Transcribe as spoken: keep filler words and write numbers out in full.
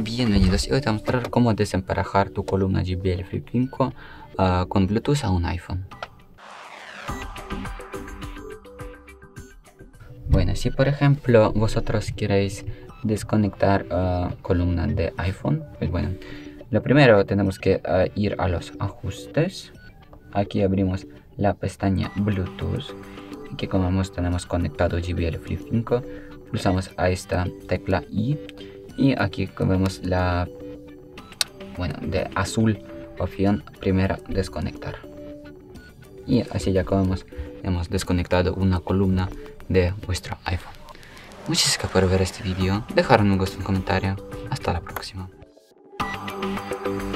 Bienvenidos, y hoy te voy a mostrar cómo desemparejar tu columna J B L Flip cinco uh, con Bluetooth a un iPhone. Bueno, si por ejemplo vosotros queréis desconectar uh, columna de iPhone, pues bueno, lo primero tenemos que uh, ir a los ajustes. Aquí abrimos la pestaña Bluetooth. Aquí, como vemos, tenemos conectado J B L Flip cinco. Pulsamos a esta tecla I. Y aquí vemos la, bueno, de azul opción primera, desconectar. Y así ya como vemos, hemos desconectado una columna de vuestro iPhone. Muchas gracias por ver este vídeo. Dejar un me gusta, un comentario. Hasta la próxima.